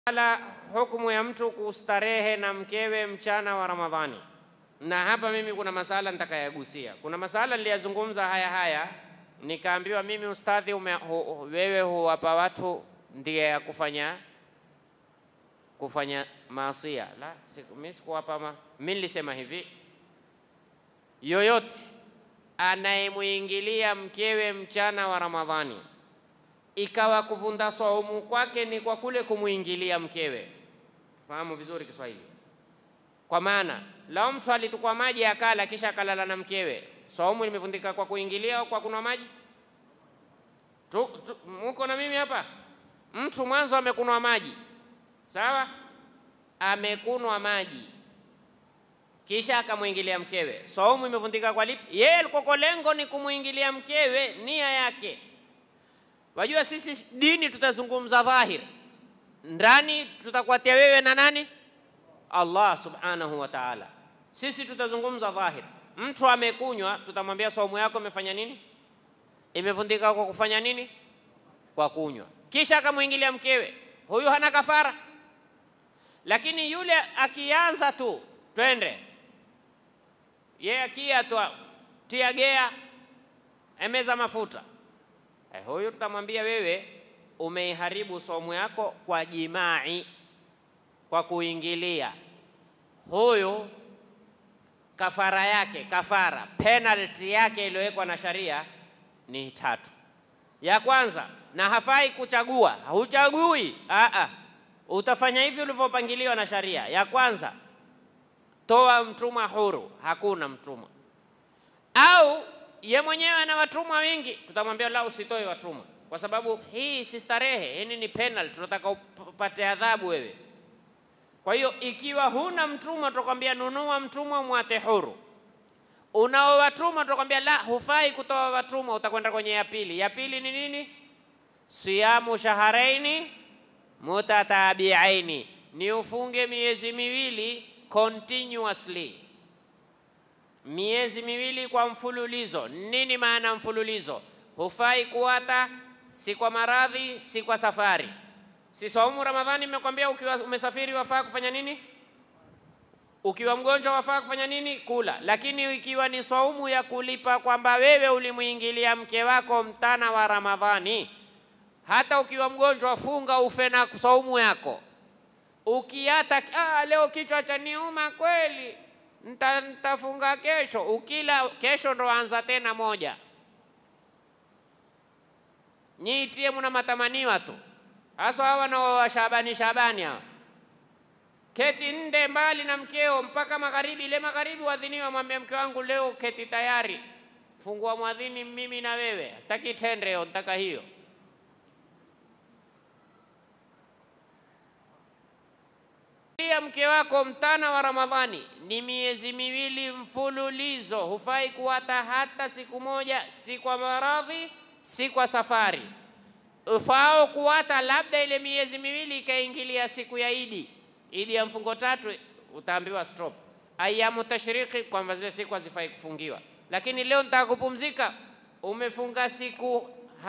Ala hukumu ya mtu kustarehe na mkewe mchana wa Ramadhani. Na hapa mimi kuna masala nitakayagusia. Kuna masala niliyazungumza haya nikaambiwa mimi ustadhi wewe huwapa watu ndiye ya kufanya maasiya. La, mimi sikuwapa. Mimi nilisema hivi, yoyote anayemuingilia mkewe mchana wa Ramadhani ikawa kuvunda saumu kwake ni kwa kule kumuingilia mkewe. Fahamu vizuri Kiswahili. Kwa maana lao mtu alitukua maji akala kisha akalala na mkewe, saumu limevundika kwa kuingilia au kwa kunwa maji? Muko na mimi hapa? Mtu mwanzo amekunwa maji, sawa? Amekunwa maji kisha akamuingilia mkewe, saumu imevundika kwa lipi? Yeye alikuwa lengo ni kumuingilia mkewe, nia yake. Wajua sisi dini tutazungumza dhahir, ndani tutakuatia wewe na nani? Allah subhanahu wa ta'ala. Sisi tutazungumza dhahir. Mtu amekunywa, tutamwambia saumu yako imefanya nini? Imevundika kwa kufanya nini? Kwa kunywa. Kisha akamuingilia mkewe, huyu hana kafara. Lakini yule akianza tu twende, yeye akia tu tia gea, emeza mafuta, huyu tutamwambia wewe umeiharibu saumu yako kwa jimai, kwa kuingilia. Huyu kafara yake, penalty yake iliyowekwa na sharia ni 3. Ya kwanza, na hafai kuchagua, huchagui. Utafanya hivi ulivyopangiliwa na sharia. Ya kwanza, toa mtumwa huru, hakuna mtumwa. Au ye mwenyewe ana watumwa wengi, tutamwambia la, usitoe watumwa kwa sababu hii si starehe, hii ni penalty, tunataka upate adhabu wewe. Kwa hiyo ikiwa huna mtumwa tutakwambia nunua mtumwa mwate huru. Unao watumwa tutakwambia la, hufai kutoa watumwa, utakwenda kwenye ya pili. Ya pili ni nini? Siyamu shaharaini mutatabiaini, ni ufunge miezi miwili continuously, miezi miwili kwa mfululizo. Nini maana mfululizo? Hufai kuata, si kwa maradhi, si kwa safari. Si saumu Ramadhani nimekwambia ukiwa umesafiri wafaa kufanya nini? Ukiwa mgonjwa wafaa kufanya nini? Kula. Lakini ikiwa ni saumu ya kulipa kwamba wewe ulimuingilia mke wako mtana wa Ramadhani, hata ukiwa mgonjwa funga ufe na saumu yako. Ukiata leo kichwa cha niuma kweli, nitafunga kesho. Ukila kesho ndo anza tena moja. Nyiitie muna matamaniwa tu. Hasa hawa na wa Shabani hawa. Keti nde mbali na mkeo mpaka magharibi. Ile magharibi wadhiniwa, mwambie mke wangu leo keti tayari, fungua mwadhini mimi na wewe. Hataki tendre, nataka hiyo. Mke wako mtana wa Ramadhani ni miezi miwili mfululizo, hufai kuata hata siku moja, si kwa maradhi, si kwa safari. Ufao kuata labda ile miezi miwili ikaingilia siku ya Idi ya mfungo 3, utaambiwa stop. Ayamu tashriki kwamba zile siku hazifai kufungiwa. Lakini leo nitaka kupumzika, umefunga siku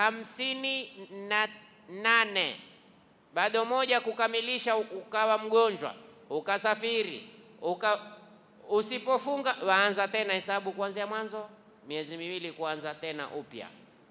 58, bado moja kukamilisha, ukawa mgonjwa, ukasafiri, usipofunga waanza tena hesabu kuanzia mwanzo, miezi miwili kuanza tena upya.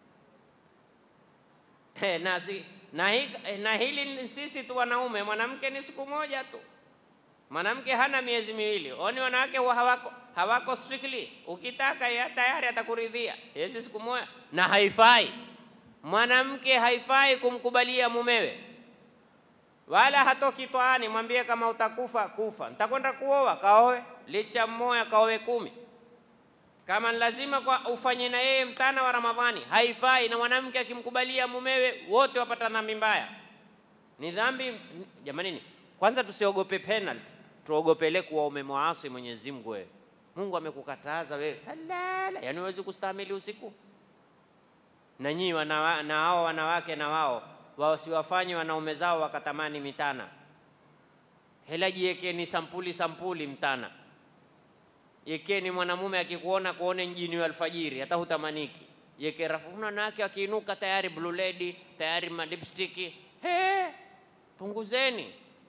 Na hili sisi tu wanaume, mwanamke ni siku moja tu. Mwanamke hana miezi miwili. Oni wanawake hawako strictly. Ukitaka ya tayari atakuridhia. Yesi siku moja. Na haifai. Mwanamke haifai kumkubalia mumewe. Wala hatoki toani, mwambie kama utakufa kufa. Nitakwenda kuoa, kaoe. Licha mmoja kaoe 10. Kama lazima kwa ufanye na yeye mtana wa Ramadhani, haifai. Na mwanamke akimkubalia mumewe wote wapata dhambi mbaya. Ni dhambi jamanini. Kwanza tusiogope penalty, tuogope ile kuwa umemwasi Mwenyezi Mungu wewe. Mungu amekukataza wewe. Halala, yani huwezi kustahimili usiku. Na nyinyi na hao wanawake na wao siwafanye wanaume zao wakatamani mitana. Hela jiwekeni sampuli mtana. Yekeni mwanamume akikuona kuone njini wa alfajiri hata hutamaniki. Yeke rafuna nake akiinuka tayari blue lady, tayari lipstick. Punguzeni.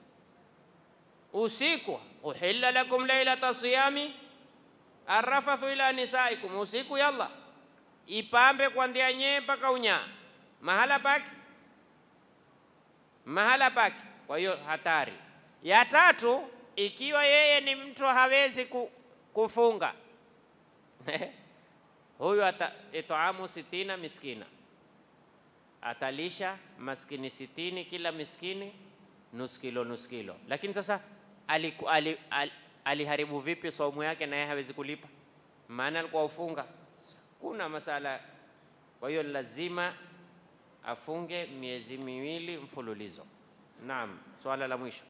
usiku, uhilla lakum lailata siyami arrafathu ila nisaikum, usiku yalla ipambe kuanzia nyee mpaka unyaa, mahala pake, mahala pake. Kwa hiyo hatari ya tatu, ikiwa yeye ni mtu hawezi kufunga huyu itaamu 60 miskina, atalisha maskini 60, kila miskini nusu kilo. Lakini sasa aliharibu vipi saumu yake na yeye hawezi kulipa? Maana alikuwa ufunga, kuna masala. Kwa hiyo lazima afunge miezi miwili mfululizo. Naam, swala la mwisho.